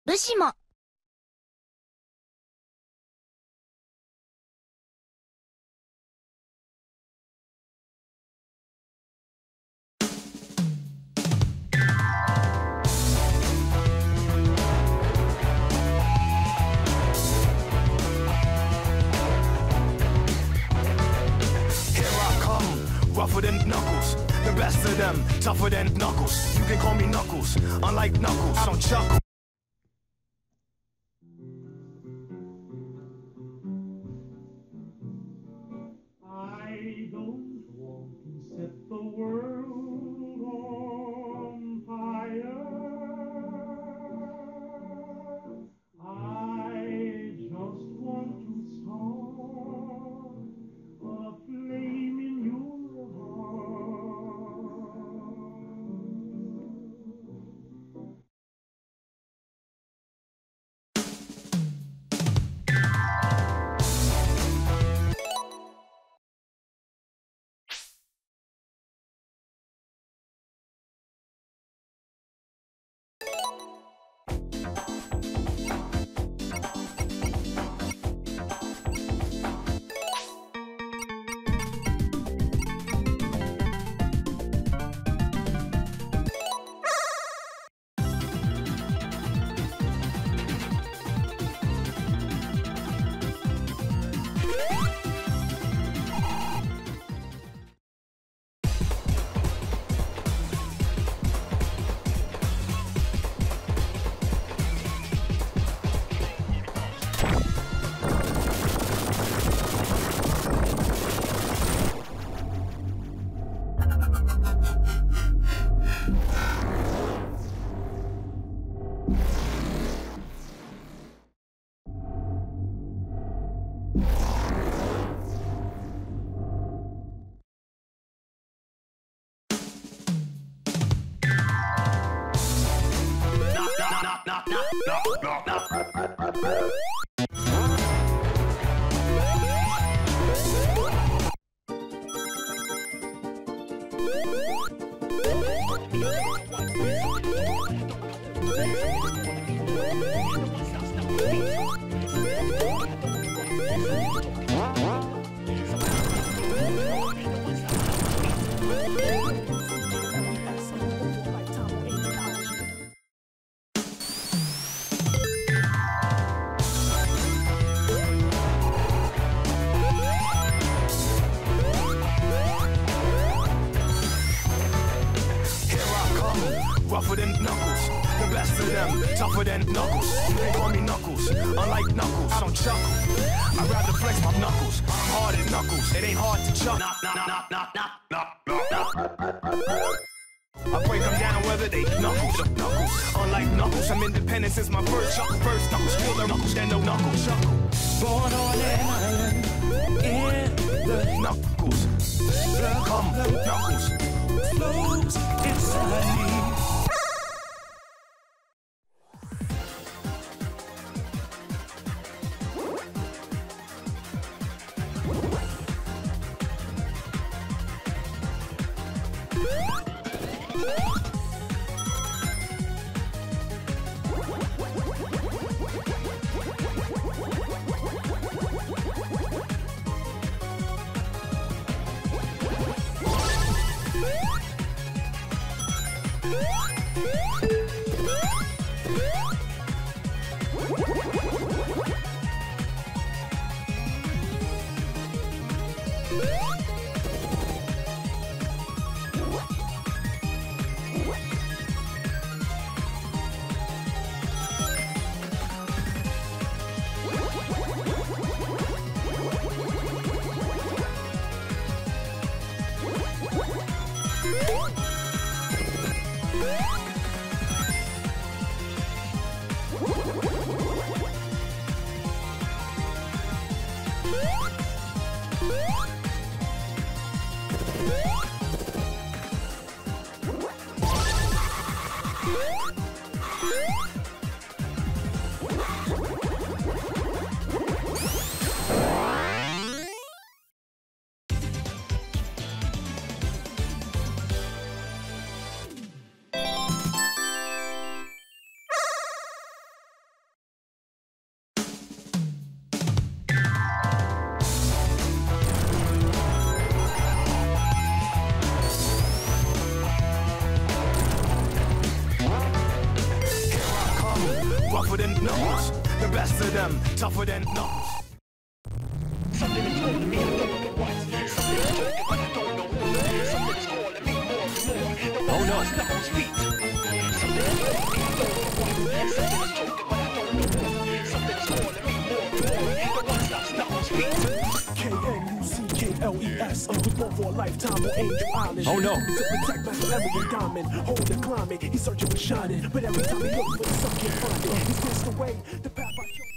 武士も。 Rougher than knuckles, the best of them, tougher than knuckles. You can call me Knuckles, unlike Knuckles, I don't chuckle. I don't want to set the world on fire. I just want to start a flame in your heart. Rougher than Knuckles, the best of them, tougher than Knuckles. You can call me Knuckles, unlike Knuckles, I don't chuckle. I'd rather flex my knuckles, I'm hard as Knuckles, it ain't hard to chuckle. I break them down whether they knuckles. Unlike Knuckles, I'm independent since my birth. Chuckle first, knuckles, kill their knuckles, then no knuckles. Chuckle. Born on an island in the Knuckles, come Knuckles. flows inside me. rougher than knuckles. The best of them, tougher than knuckles. Something is calling me, I don't know what. Something is talking, but I don't know who. Something is calling me more and more. The one that's not on speed. Something is calling me, I don't know what. Something is talking, but I don't know who. Something is calling me more and more. The one that's not on speed. K-N-U-C-K-L-E-S. Was born for a lifetime on Angel Island. Oh no. To protect Master Emerald Diamond. Hold the climbing, he's searching for shining. But every time he looks for the sun, can't find it. He's pissed away, the path I chose.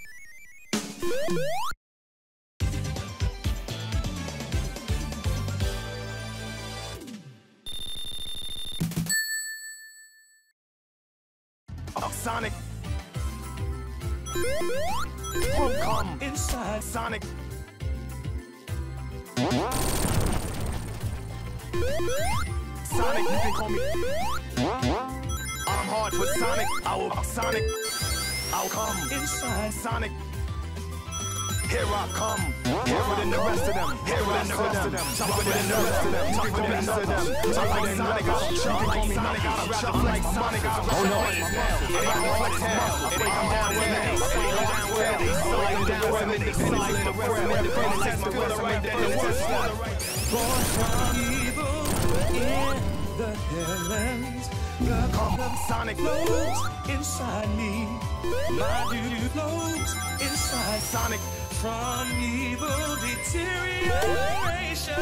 Sonic. Come inside Sonic. Sonic, you can call me. I'm hard for Sonic. I will Sonic. I'll come inside Sonic. Here I come. Tougher than the rest of them. Tougher than the rest of them. Tougher than the rest of them. Tougher than the rest of them. Tougher than Sonic. I'll chop like Sonic. I'll rap like Sonic. Oh no. It ain't hard as hell. It ain't hard as hell. They slide the rhythm and they slide the rhythm and the penitence the rhythm right there. The worst one. Born from evil in the heavens. The Sonic flows inside me. My duty flows inside Sonic. From evil deterioration.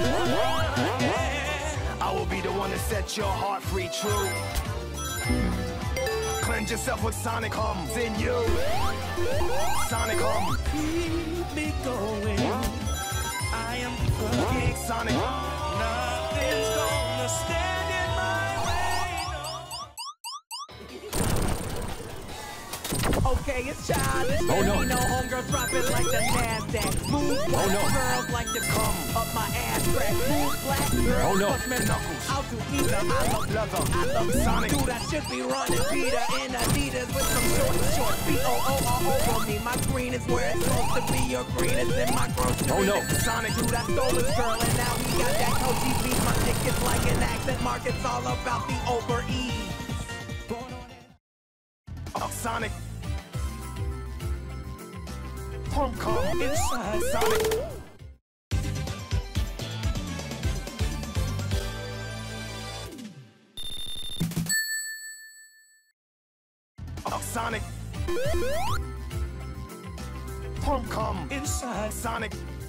I will be the one to set your heart free, true. Cleanse yourself with Sonic hums in you. Sonic hum. Keep me going. I am fucking Sonic. Nothing's gonna stand in my way. No. Okay, it's childish. Oh no. You know, homegirls dropping like the NASDAQ. Move black girls like to come up my ass crack. Move black girls. Oh no. Bust me knuckles. I'll do either. I love leather. I love Sonic. Dude, I should be running Peter in Adidas with some short B-O-O all over me. My green is where it's supposed to be. Your green is in my grocery. Oh no. Sonic. Dude, I stole his girl and now he got that Coachy beat. My dick is like an accent mark. It's all about the over ease. Sonic. Come inside Sonic. Sonic. Come inside Sonic.